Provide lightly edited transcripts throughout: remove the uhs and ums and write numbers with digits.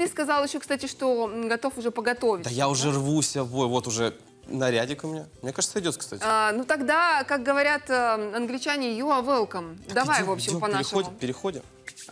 ты сказал еще, кстати, что готов уже поготовить. Да я уже рвусь в бой, вот уже нарядик у меня. Мне кажется, идет, кстати. Ну тогда, как говорят англичане, you are welcome. Так давай, идем, в общем, идем, по-нашему. Переходим.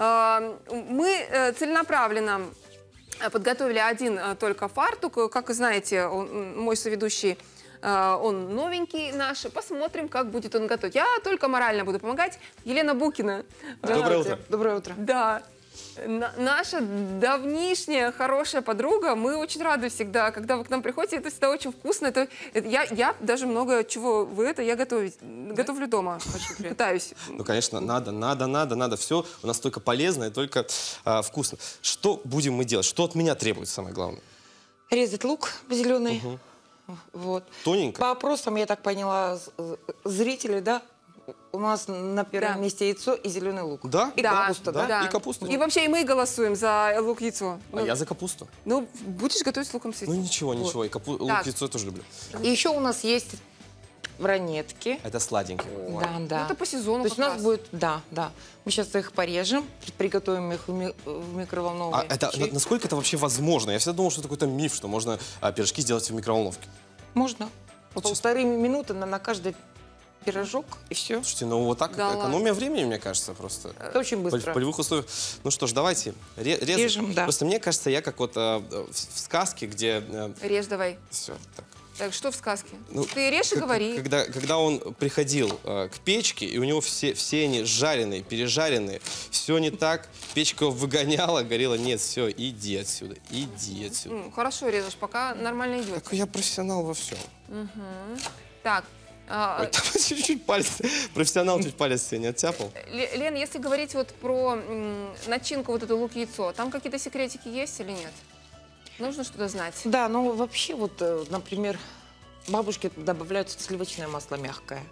Мы целенаправленно подготовили один только фартук. Как вы знаете, мой соведущий, он новенький наш. Посмотрим, как будет он готовить. Я только морально буду помогать. Елена Букина. Доброе утро. Доброе утро. Да. Наша давнишняя хорошая подруга. Мы очень рады всегда, когда вы к нам приходите. Это всегда очень вкусно. Я даже много чего я готовлю дома. Пытаюсь. Ну, конечно, надо. Все у нас только полезно и только вкусно. Что будем мы делать? Что от меня требуется, самое главное? Резать лук зеленый. Вот. Тоненько? По опросам, я так поняла, зрителей, да, у нас на первом месте яйцо и зеленый лук. Да? И капуста, да? И капуста. И вообще и мы голосуем за лук-яйцо. А я за капусту. Ну, будешь готовить с луком с яйцом. Ну, ничего. И лук-яйцо я тоже люблю. И еще у нас есть вранетки. Это сладенькие. Да. Ну, это по сезону. То есть у нас будет, да. Мы сейчас их порежем, приготовим их в микроволновой. Насколько это вообще возможно? Я всегда думал, что это какой-то миф, что можно пирожки сделать в микроволновке. Можно. Полторы минуты на каждый пирожок, и все. Слушайте, ну вот так экономия времени, мне кажется, просто. Это очень быстро. В полевых условиях. Ну что ж, давайте режем. Да. Просто мне кажется, я как вот в сказке, где... Режь давай. Все, так. Так, что в сказке? Ну, ты режь и говори. Когда он приходил к печке, и у него все они жареные, пережаренные, все не так, печка его выгоняла, говорила, нет, все, иди отсюда. Хорошо режешь, пока нормально идет. Какой я профессионал во всем. Так. Ой, там чуть-чуть палец, профессионал чуть палец себе не оттяпал. Лен, если говорить вот про начинку, вот это лук-яйцо, там какие-то секретики есть или нет? Нужно что-то знать. Да, ну вообще вот, например, бабушки добавляют сливочное масло мягкое.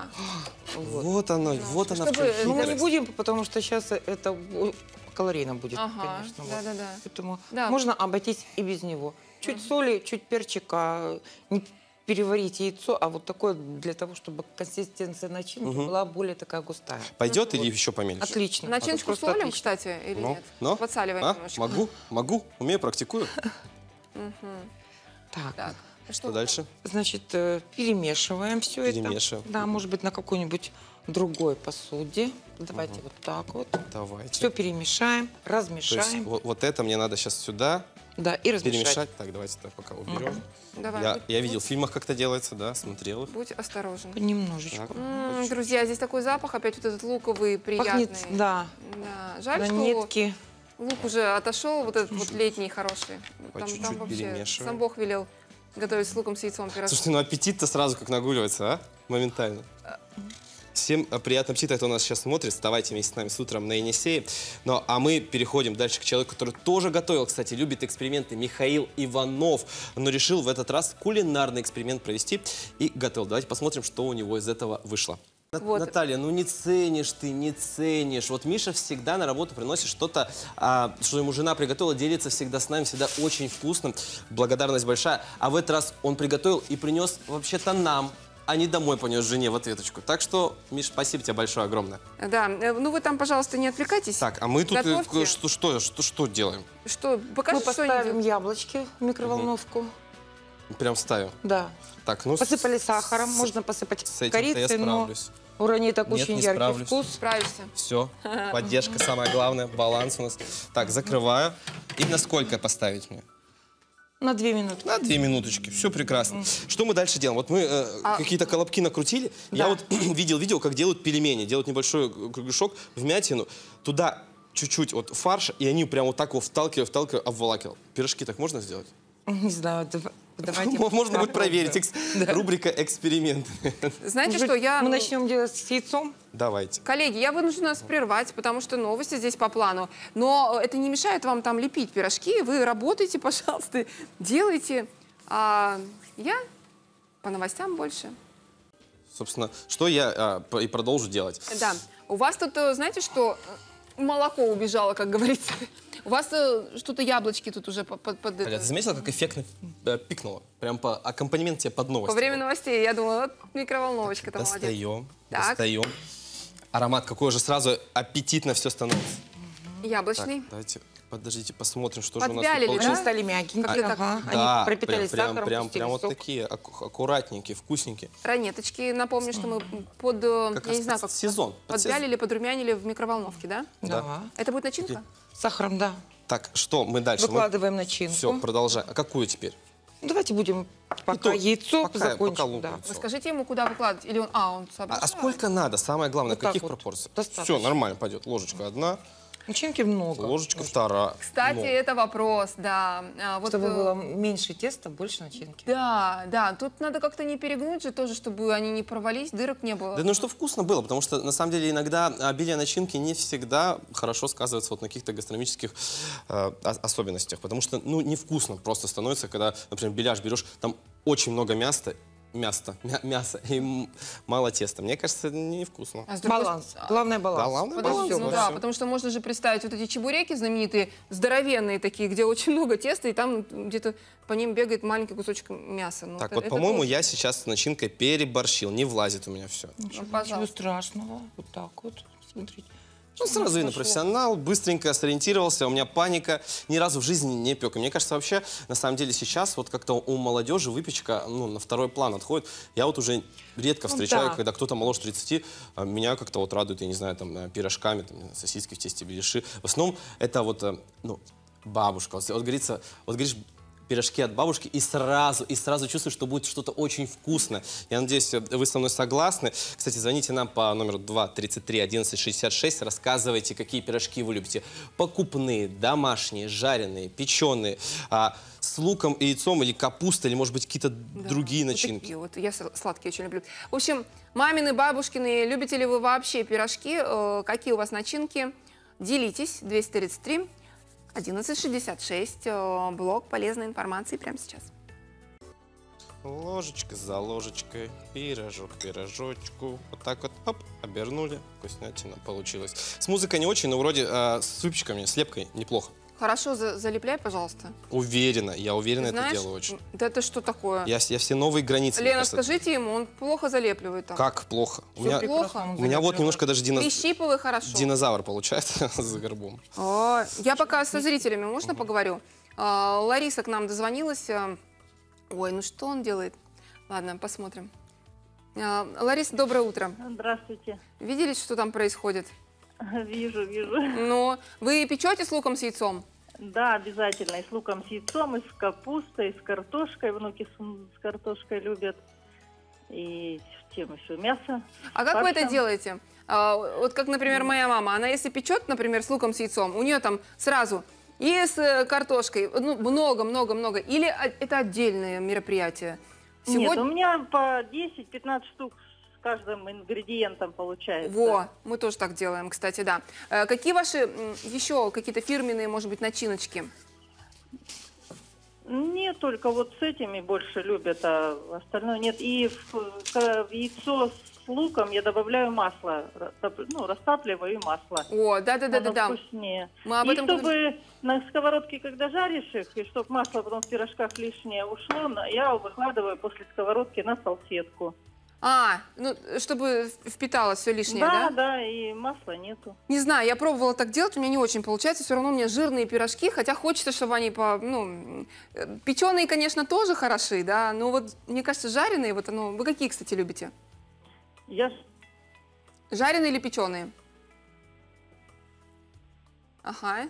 Вот оно, вот она. Ну мы не будем, потому что сейчас это калорийно будет, конечно. Да. Поэтому можно обойтись и без него. Чуть соли, чуть перчика, не переварить яйцо, а вот такое для того, чтобы консистенция начинки была более такая густая. Пойдет или еще поменьше? Отлично. Начинку солим, кстати, или нет? Подсаливаем немножко. Могу, умею, практикую. Так. Что дальше? Значит, перемешиваем все это. Перемешиваем. Да, может быть, на какой-нибудь другой посуде. Давайте вот так вот. Давайте. Все перемешаем, размешаем. То есть вот это мне надо сейчас сюда. Да, и размешать. Перемешать. Так, давайте так пока уберем. Давай. Я видел в фильмах, как это делается, да, смотрел их. Будь осторожен. Немножечко. Друзья, здесь такой запах, опять вот этот луковый, приятный. Пахнет, да. Жаль, ранетки. что лук уже отошел, вот этот вот летний хороший. По чуть-чуть вообще перемешиваем. сам Бог велел готовить с луком, с яйцом пирожки. Слушайте, ну аппетит-то сразу как нагуливается, а? Моментально. Всем приятного аппетита, кто нас сейчас смотрит. Вставайте вместе с нами с утром на Енисее. Ну, а мы переходим дальше к человеку, который тоже готовил, кстати, любит эксперименты. Михаил Иванов. Но решил в этот раз кулинарный эксперимент провести и готовил. Давайте посмотрим, что у него из этого вышло. Вот. Наталья, ну не ценишь ты, не ценишь. Вот Миша всегда на работу приносит что-то, что ему жена приготовила, делится всегда с нами, всегда очень вкусно. Благодарность большая. А в этот раз он приготовил и принес вообще-то нам, а не домой понес жене в ответочку. Так что, Миш, спасибо тебе большое, огромное. Да, ну вы там, пожалуйста, не отвлекайтесь. Так, а мы тут что делаем? Покажи, мы поставим яблочки в микроволновку. Прям ставим? Да. Так, ну, посыпали сахаром, можно посыпать корицей, но у ранеток очень яркий вкус. Справишься. Все, поддержка самое главное, баланс у нас. Так, закрываю. И на сколько поставить мне? На 2 минуты. На 2 минуточки, все прекрасно. Что мы дальше делаем? Вот мы какие-то колобки накрутили. Да. Я вот видел видео, как делают пельмени. Делают небольшой кругляшок, вмятину. Туда чуть-чуть вот фарша, и они прям вот так его вталкивают, обволакивают. Пирожки так можно сделать? Не знаю, давайте. Можно будет проверить. Рубрика «Эксперимент». Знаете что, мы начнем делать с яйцом. Давайте. Коллеги, я вынуждена нас прервать, потому что новости здесь по плану. Но это не мешает вам там лепить пирожки. Вы работаете, пожалуйста, делайте. А я по новостям больше. Собственно, что я и продолжу делать. Да. У вас тут, знаете что, молоко убежало, как говорится. У вас что-то яблочки тут уже Ты заметила, как эффектно пикнуло? Прям по аккомпанемент тебе под новости. По время новостей. Я думала, вот микроволновочка-то молодец. Достаем. Аромат какой уже сразу аппетитно все становится. Яблочный. Так, давайте, подождите, посмотрим, что же у нас тут Подвялили, Они получилось. стали мягенькие. Как-то так. Ага. Да, Они пропитались сахаром, прям пустили вот сок. такие аккуратненькие, вкусненькие. Ранеточки. Напомню, что мы под, Как я раз не знаю, под как сезон. Под сезон. подвялили, подрумянили в микроволновке, да? Да. Это будет начинка? С сахаром, да. Так, что мы дальше? Выкладываем начинку. Все, продолжаем. А какую теперь? Ну, давайте будем пока то, яйцо пока закончим. лук, да. яйцо. Вы скажите ему, куда выкладывать? Или он... он А соображает? сколько надо? Самое главное, Вот так каких вот. пропорций? Достаточно. Все, нормально пойдет. Ложечка одна, Начинки много. ложечка вторая. Кстати, Ну, это вопрос, да. Вот, Чтобы было меньше теста, больше начинки. Да, да, тут надо как-то не перегнуть же тоже, чтобы они не порвались, дырок не было. Да, ну что вкусно было, потому что на самом деле иногда обилие начинки не всегда хорошо сказывается вот на каких-то гастрономических особенностях, потому что ну невкусно просто становится, когда, например, беляш берешь, там очень много мяса и мало теста. Мне кажется, это невкусно. А с другой Баланс. с- Главное баланс. Да, главное Подождите, баланс, ну вот да, всё. потому что можно же представить вот эти чебуреки знаменитые, здоровенные такие, где очень много теста, и там где-то по ним бегает маленький кусочек мяса. Ну, Так, это- вот, это по-моему, тоже. я сейчас с начинкой переборщил, не влазит у меня все. Ничего, пожалуйста. ничего страшного. Вот так вот. Смотрите. Ну, сразу видно, профессионал, быстренько сориентировался, у меня паника, ни разу в жизни не пек. И мне кажется, вообще, на самом деле, сейчас вот как-то у молодежи выпечка, ну, на второй план отходит. Я вот уже редко встречаю, да. когда кто-то моложе 30, меня как-то вот радует, я не знаю, там, пирожками, там, сосиски в тесте, беляши. В основном это вот, ну, бабушка. Вот говорится, вот говоришь, пирожки от бабушки, и сразу чувствуешь, что будет что-то очень вкусное. Я надеюсь, вы со мной согласны. Кстати, звоните нам по номеру 2 33 11 66, рассказывайте, какие пирожки вы любите. Покупные, домашние, жареные, печеные, с луком и яйцом, или капуста, или, может быть, какие-то другие Вот начинки. такие вот, я сладкие очень люблю. В общем, мамины, бабушкины, любите ли вы вообще пирожки? Какие у вас начинки? Делитесь. 233 1166. Блог полезной информации прямо сейчас. Ложечка за ложечкой, пирожок, пирожочку. Вот так вот, оп, обернули. Вкуснятина получилась. С музыкой не очень, но вроде с супчиками, с лепкой неплохо. Хорошо, залепляй, пожалуйста. Уверенно, я уверенно Ты знаешь, это делаю очень. Да это что такое? Я все новые границы. мне Лена, кажется, скажите ему, он плохо залепливает там. Как плохо? У Всё меня, плохо? у меня вот немножко даже Прищипывай хорошо. динозавр получается за горбом. О, я пока со зрителями, можно поговорю? Лариса к нам дозвонилась. Ой, ну что он делает? Ладно, посмотрим. Лариса, доброе утро. Здравствуйте. Видели, что там происходит? Вижу. Ну, вы печете с луком, с яйцом? Да, обязательно. И с луком, с яйцом, и с капустой, и с картошкой. Внуки с картошкой любят. И с чем еще? Мясо. А как вы это фаршем. делаете? Вот как, например, моя мама. Она если печет, например, с луком, с яйцом, у нее там сразу и с картошкой, ну, много. Или это отдельное мероприятие? Нет, у меня по 10-15 штук с каждым ингредиентом получается. Во, мы тоже так делаем, кстати, да. Какие ваши еще какие-то фирменные, может быть, начиночки? Нет, только вот с этими больше любят, а остальное нет. И в яйцо с луком я добавляю масло, растапливаю и масло. О, да. Оно вкуснее. Мы об И этом чтобы на сковородке, когда жаришь их, и чтобы масло потом в пирожках лишнее ушло, я выкладываю после сковородки на салфетку. Ну, чтобы впиталось все лишнее, да? Да, и масла нету. Не знаю, я пробовала так делать, у меня не очень получается. Все равно у меня жирные пирожки, хотя хочется, чтобы они печеные, конечно, тоже хороши, да, но вот, мне кажется, жареные, вы какие, кстати, любите? Жареные или печеные? Ага,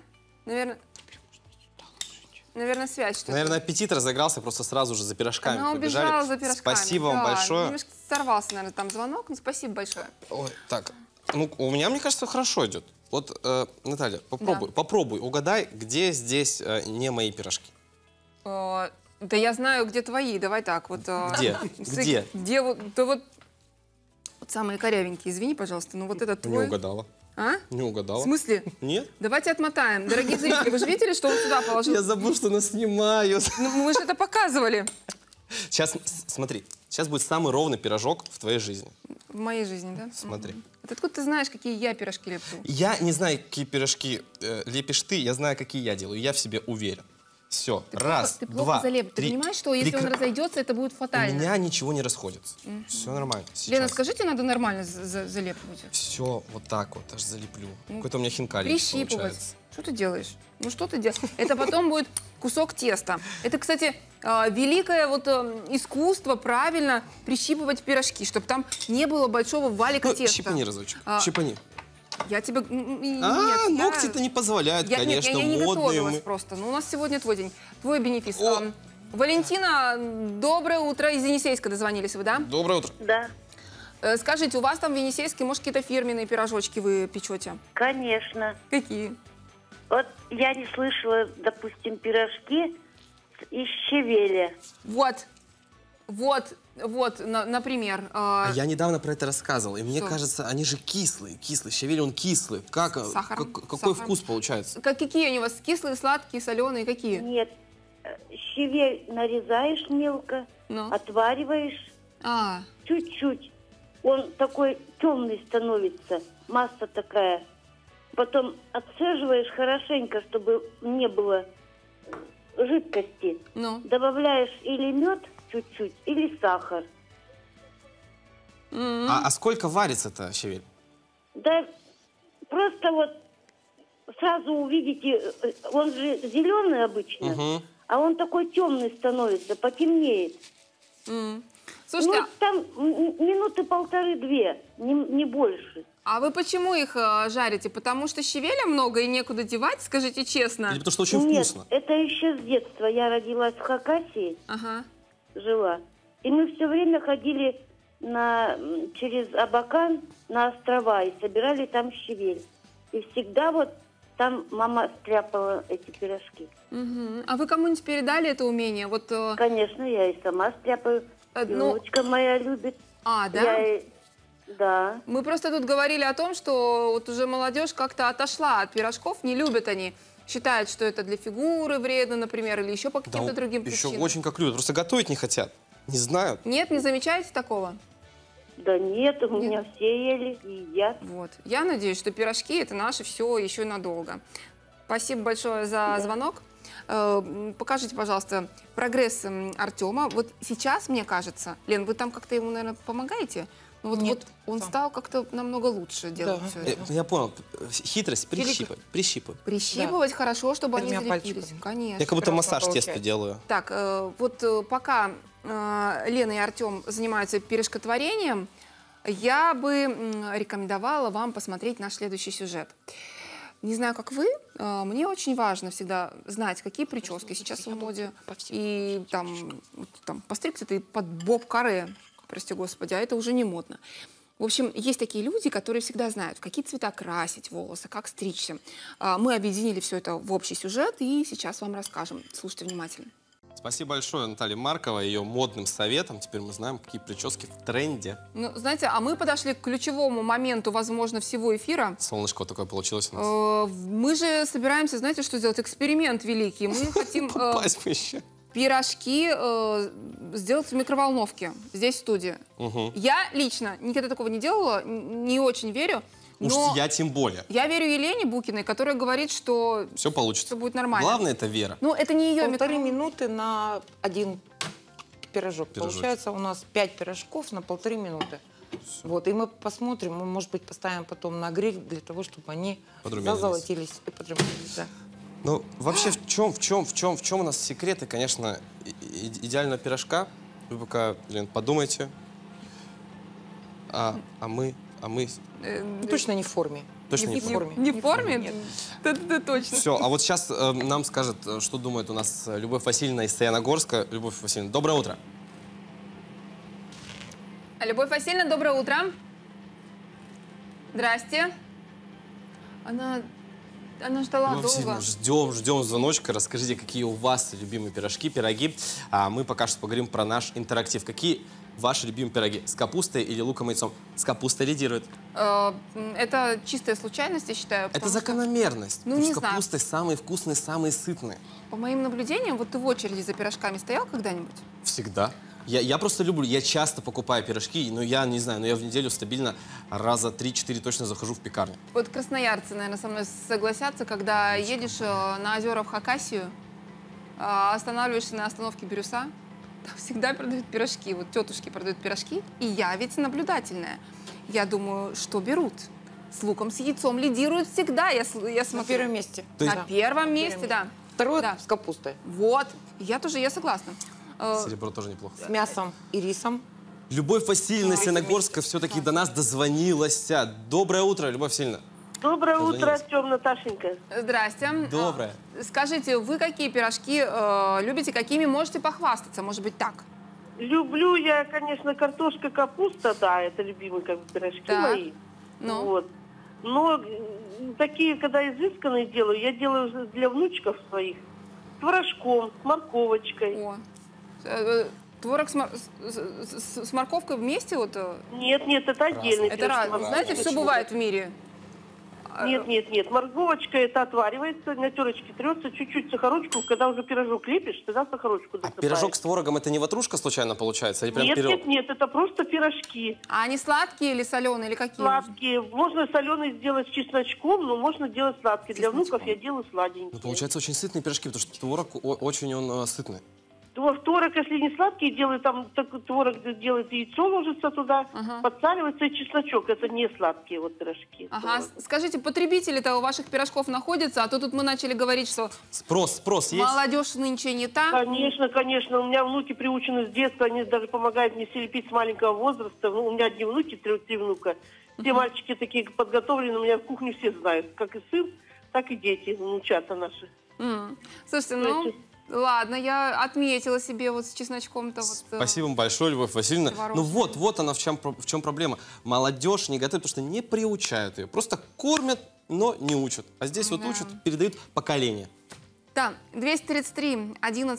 наверное, связь что-то. Наверное, аппетит разыгрался, просто сразу же за пирожками Она побежали. убежала за пирожками. Спасибо вам Да, большое. Немножко сорвался, наверное, там звонок, но спасибо большое. Ой, так, ну, у меня, мне кажется, хорошо идет. Вот, Наталья, попробуй, угадай, где здесь не мои пирожки. Да я знаю, где твои, давай так. Вот, Где? Где? Где вот самые корявенькие, извини, пожалуйста, но вот этот Не твой... угадала. А? Не угадала. В смысле? Нет? Давайте отмотаем. Дорогие зрители, вы же видели, что он сюда положил? Я забыл, что нас снимают. Ну, мы же это показывали. Сейчас, смотри, сейчас будет самый ровный пирожок в твоей жизни. В моей жизни, да? Смотри. Вот откуда ты знаешь, какие я пирожки леплю? Я не знаю, какие пирожки лепишь ты, я знаю, какие я делаю. Я в себе уверен. Все, Ты раз, плохо, ты плохо два, залеп. Ты три. понимаешь, что если он разойдется, это будет У фатально? меня ничего не расходится. Все нормально. Лена, скажите, надо нормально залепывать. Все вот так вот, аж залеплю. Какой-то у меня хинкали Прищипывать. получается. Что ты делаешь? Ну что ты делаешь? Это потом будет кусок теста. Это, кстати, великое вот искусство правильно прищипывать пирожки, чтобы там не было большого валика Ну, теста. щипани разочек, А, щипани. Я тебе... Ногти-то не позволяют, конечно, я не модные готовилась мы. просто. Ну, у нас сегодня твой день. Твой бенефис. О! Валентина, доброе утро. Из Енисейска дозвонились вы, да? Доброе утро. Да, Скажите, у вас там в Енисейске, может, какие-то фирменные пирожочки вы печете? конечно. Какие? Вот я не слышала, допустим, пирожки из щавеля. Вот, например. А я недавно про это рассказывал, и мне Что? кажется, они же кислые. Щавель, он кислый. Как, Сахаром? какой Сахаром. вкус получается? Какие они у вас? Кислые, сладкие, соленые? Какие? Нет, щавель нарезаешь мелко, Ну. отвариваешь А, чуть-чуть. Он такой темный становится, масса такая. Потом отцеживаешь хорошенько, чтобы не было жидкости. ну. Добавляешь или мед чуть-чуть, или сахар. А сколько варится-то щавель? Да просто вот сразу увидите, он же зеленый обычно, Мгм. а он такой темный становится, потемнеет. Слушайте, Ну, там минуты полторы-две, не больше. а вы почему их жарите? Потому что щавеля много и некуда девать, скажите честно. Или потому что очень Нет, вкусно? это еще с детства. Я родилась в Хакасии, Ага. жила. И мы все время ходили через Абакан на острова и собирали там щавель. И всегда вот там мама стряпала эти пирожки. Мгм. А вы кому-нибудь передали это умение? Вот, Конечно, я и сама стряпаю. И ну, внучка моя любит. да? Да. Мы просто тут говорили о том, что вот уже молодежь как-то отошла от пирожков, не любят они. Считают, что это для фигуры вредно, например, или еще по каким-то другим еще причинам. очень как любят. Просто готовить не хотят. Не знают. Нет, не замечаете такого? Да нет, у меня все ели и едят. Вот. Я надеюсь, что пирожки – это наше все еще и надолго. Спасибо большое за звонок. Покажите, пожалуйста, прогресс Артема. Вот сейчас, мне кажется, Лен, вы там как-то ему, наверное, помогаете? Ну, Нет, вот он сам. стал как-то намного лучше делать Да. все это. Я понял. Хитрость. Прищипать. Прищипывать хорошо, чтобы они Двумя залепились. пальчиками. Конечно. Я как будто Хорошо массаж теста получается. делаю. Так, пока Лена и Артем занимаются пирожкотворением, я бы рекомендовала вам посмотреть наш следующий сюжет. Не знаю, как вы, мне очень важно всегда знать, какие прически сейчас в моде. И там постригся ты под боб-каре, прости господи, а это уже не модно. В общем, есть такие люди, которые всегда знают, в какие цвета красить волосы, как стричься. Мы объединили все это в общий сюжет и сейчас вам расскажем. Слушайте внимательно. Спасибо большое Наталье Марковой, ее модным советом. Теперь мы знаем, какие прически в тренде. Ну, знаете, а мы подошли к ключевому моменту, возможно, всего эфира. Солнышко вот такое получилось у нас. Мы же собираемся, знаете, что сделать? Эксперимент великий. Мы хотим Попасть бы еще. пирожки сделать в микроволновке здесь, в студии. Угу. Я лично никогда такого не делала, не очень верю. Уж Но я тем более. я верю Елене Букиной, которая говорит, что Все получится. все будет нормально. Главное, это вера. Ну, это не ее Полторы минуты на один пирожок. Пирожочек. Получается у нас 5 пирожков на 1,5 минуты. Вот, и мы посмотрим, мы, может быть, поставим потом на гриль для того, чтобы они Подрумянились. зазолотились и подрумянились. Да. Ну, вообще, в чем у нас секреты, конечно, идеального пирожка? Вы пока, Лен, подумайте. А мы Ну, точно не в форме. точно не в форме. Не в форме? Нет. Да, точно. Все, а вот сейчас нам скажет, что думает у нас Любовь Васильевна из Саяногорска. Любовь Васильевна, доброе утро. Любовь Васильевна, доброе утро. Здрасте. Она ждала Любовь долго. Васильевна, ждем звоночка. Расскажите, какие у вас любимые пирожки, пироги. А мы пока что поговорим про наш интерактив. Какие ваши любимые пироги? С капустой или луком и яйцом? С капустой лидирует. Это чистая случайность, я считаю. Это потому что, закономерность. Ну, Потому не что с знаю. капустой самые вкусные, самые сытные. по моим наблюдениям, вот ты в очереди за пирожками стоял когда-нибудь? Всегда. Я просто люблю, я часто покупаю пирожки, но я не знаю, но я в неделю стабильно раза 3-4 точно захожу в пекарню. Вот красноярцы, наверное, со мной согласятся, когда едешь на озера в Хакасию, останавливаешься на остановке Бирюса, там всегда продают пирожки. Вот тетушки продают пирожки, и я ведь наблюдательная. Я думаю, что берут? С луком, с яйцом лидируют всегда. Я На смотрю. первом месте. На Да. первом месте, да. Второе Да. с капустой. Вот. Я согласна. Серебро тоже неплохо. С мясом и рисом. Любовь Васильевна Сеногорская все-таки до нас дозвонилась. Доброе утро, Любовь Васильевна. Доброе утро, Дозвонилась. Артем, Наташенька. Здрасте. Доброе. Скажите, вы какие пирожки любите, какими можете похвастаться? Может быть, так? Люблю я, конечно, картошка, капуста, да, это любимые как бы пирожки Так. мои. Ну? Вот. Но такие, когда изысканные делаю, я делаю для внучков своих с творожком, с морковочкой. О. Творог с морковкой вместе? Вот, Нет, это отдельный это пирожки, разное. морковочка. Знаете, все бывает в мире. Нет. Морковочка это отваривается, на терочке трется, чуть-чуть сахарочку. Когда уже пирожок лепишь, тогда сахарочку А досыпаешь. пирожок с творогом это не ватрушка случайно получается? Или прям пирог? Нет, это просто пирожки. А они сладкие или соленые, или какие? Сладкие. Можно соленые сделать с чесночком, но можно делать сладкие. Для Чесночком. внуков я делаю сладенькие. Ну, получается очень сытные пирожки, потому что творог очень он сытный. Творог, если не сладкий, делаю там творог делает, яйцо ложится туда, Ага. подсаливается и чесночок. Это не сладкие вот пирожки. Ага, скажите, потребители-то у ваших пирожков находятся, а то тут мы начали говорить, что Спрос есть? молодежь нынче не та. Конечно. У меня внуки приучены с детства, они даже помогают мне все лепить с маленького возраста. Ну, у меня одни внуки, три внука. Все мальчики такие подготовлены, у меня в кухне все знают. Как и сын, так и дети, внучата наши. Слушайте, ну, ладно, я отметила себе вот с чесночком-то. Вот, Спасибо вам большое, Любовь Васильевна. Творожный. Ну вот она в чем проблема. Молодежь не готовит, потому что не приучают ее. Просто кормят, но не учат. А здесь вот Да. учат, передают поколение. Да, 233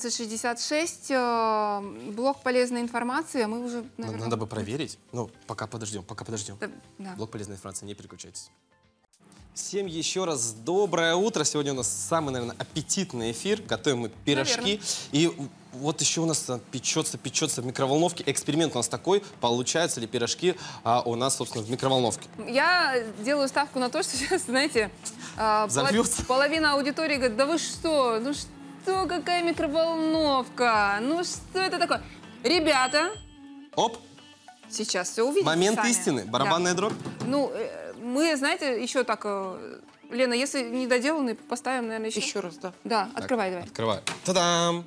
1166, блок полезной информации, а мы уже, наверное... Надо бы проверить. Ну, пока подождем. Да. Блок полезной информации, не переключайтесь. Всем еще раз доброе утро. Сегодня у нас самый, наверное, аппетитный эфир. Готовим мы пирожки. И вот еще у нас печется в микроволновке. Эксперимент у нас такой. Получаются ли пирожки у нас, собственно, в микроволновке? Я делаю ставку на то, что сейчас, знаете, Взорвется. половина аудитории говорит, да вы что, ну что, какая микроволновка, ну что это такое? Ребята, Оп, сейчас все увидите момент сами. истины. Барабанная дробь. Ну, мы, знаете, еще так, Лена, если не доделанный, поставим, наверное, еще. Еще раз, да. Да, открывай давай. Открываю. Та-дам!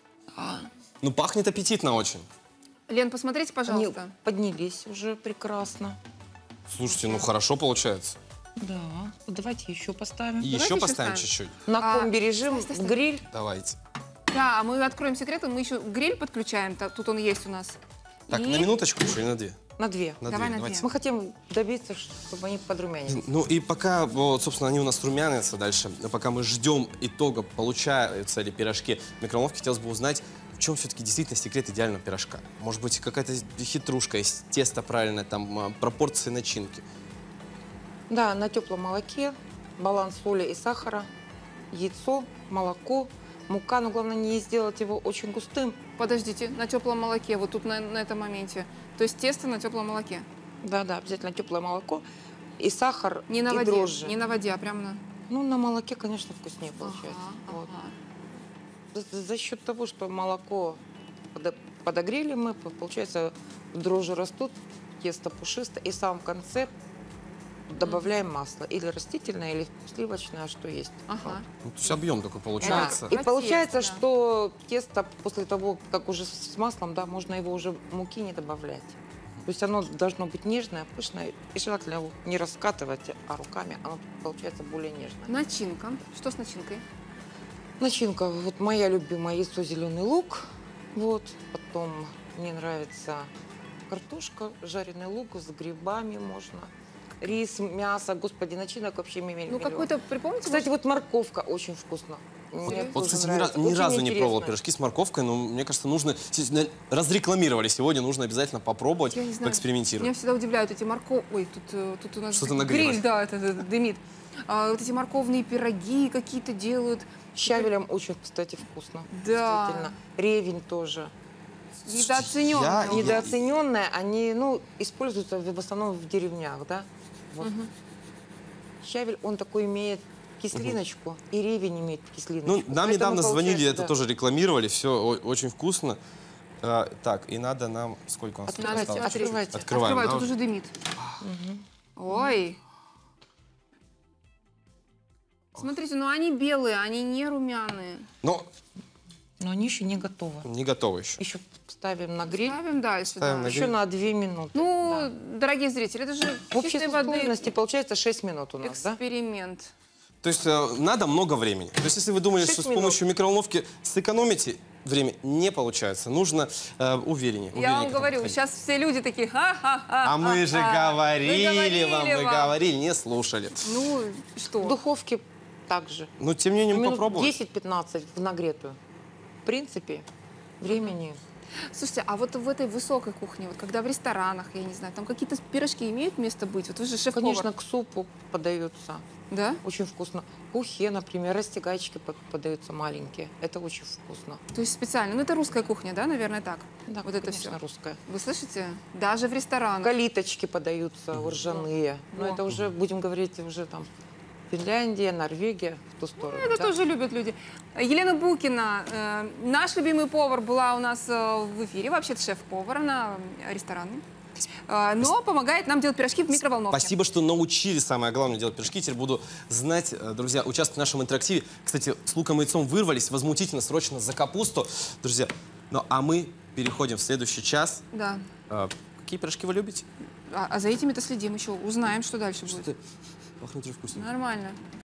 Ну, пахнет аппетитно очень. Лен, посмотрите, Они пожалуйста. поднялись уже прекрасно. Слушайте, ну хорошо получается. Да. Давайте еще поставим. И Давайте еще еще поставим ставим. чуть-чуть. На комби-режим, стой, стой. гриль. Давайте. Да, мы откроем секрет, мы еще гриль подключаем, тут он есть у нас. Так, И- на минуточку еще или на две? На 2. На Давай две. на Давайте. Мы хотим добиться, чтобы они подрумянились. Ну и пока, вот, собственно, они у нас румянятся дальше, пока мы ждем итога, получаются ли пирожки в микроволновке, хотелось бы узнать, в чем все-таки действительно секрет идеального пирожка. Может быть, какая-то хитрушка, из теста правильная, там, пропорции начинки. Да, на теплом молоке, баланс соли и сахара, яйцо, молоко, мука, но главное не сделать его очень густым. Подождите, на теплом молоке, вот тут на этом моменте. То есть тесто на теплом молоке. Да, обязательно теплое молоко и сахар, Не на и воде, дрожжи. не на воде, а прямо на... Ну, на молоке, конечно, вкуснее получается. Ага, Вот. ага. За счет того, что молоко подогрели мы, получается, дрожжи растут, тесто пушистое, и в самом конце добавляем масло. Или растительное, или сливочное, что есть. Ага. Ну, то есть объем такой Да. получается. И На получается, тесто, да. что тесто после того, как уже с маслом, да, можно его уже муки не добавлять. То есть оно должно быть нежное, пышное, и желательно его не раскатывать, а руками, оно получается более нежное. Начинка. Что с начинкой? Начинка, вот моя любимая, яйцо, зеленый лук, вот, потом мне нравится картошка, жареный лук с грибами можно, рис, мясо, господи, начинок вообще миллион. Ну, какой-то, припомните? Кстати, вот морковка очень вкусно. Мне Вот, тоже кстати, нравится. ни Очень разу не пробовал интересно. пирожки с морковкой, но мне кажется, нужно... Разрекламировали сегодня, нужно обязательно попробовать, Я не знаю. Меня поэкспериментировать. всегда удивляют эти Ой, тут у нас Что-то нагрелось. гриль, да, это дымит. Вот эти морковные пироги какие-то делают. С щавелем очень, кстати, вкусно. Да. Действительно. Ревень тоже. Недооцененные. Я- Недооцененные, они, используются в основном в деревнях, да? Вот. Щавель, он такой имеет кислиночку, и ревень имеет кислиночку. Ну, нам Поэтому недавно звонили, получается, это да. тоже рекламировали, все очень вкусно. Так, и надо нам... Сколько у нас Надо осталось? Открывайте. Открываем, Открывай, да, тут уже? уже дымит. Ой. Смотрите, ну они белые, они не румяные. Но Но они еще не готовы. не готовы еще. Еще ставим на гриль. Ставим дальше. Ставим да. на Еще на 2 минуты. Ну, дорогие зрители, это же В общей чистой воды сложности получается 6 минут у нас, да? эксперимент. То есть надо много времени. То есть если вы думали, 6 что с минут. помощью микроволновки сэкономите время, не получается. Нужно увереннее. Я вам увереннее к этому говорю, подходить. сейчас все люди такие, ха-ха-ха. А мы же говорили вам, мы вам. говорили, не слушали. Ну, В что? духовке также. Ну, тем не менее, мы Минут попробуем. 10-15 в нагретую. В принципе, времени. Слушайте, а вот в этой высокой кухне, вот когда в ресторанах, я не знаю, там какие-то пирожки имеют место быть? Вот вы же шеф-повар. Конечно, к супу подается. Да? Очень вкусно. К ухе, например, растягайчики подаются маленькие. Это очень вкусно. То есть специально. Ну, это русская кухня, да, наверное, так? Да, вот это конечно, все. русская. Вы слышите? Даже в ресторанах. Калиточки подаются ржаные. Но О. это уже, будем говорить, уже там Финляндия, Норвегия, в ту сторону. Это да? тоже любят люди. Елена Букина, наш любимый повар, была у нас в эфире. Вообще-то шеф-повар, она ресторанный. Но помогает нам делать пирожки в микроволновке. Спасибо, что научили, самое главное, делать пирожки. Теперь буду знать, друзья, участвовать в нашем интерактиве. Кстати, с луком и яйцом вырвались, возмутительно, срочно за капусту. Друзья, ну а мы переходим в следующий час. Да. Какие пирожки вы любите? А за этими-то следим еще. Узнаем, что дальше будет. Пахнет уже вкусно. Нормально.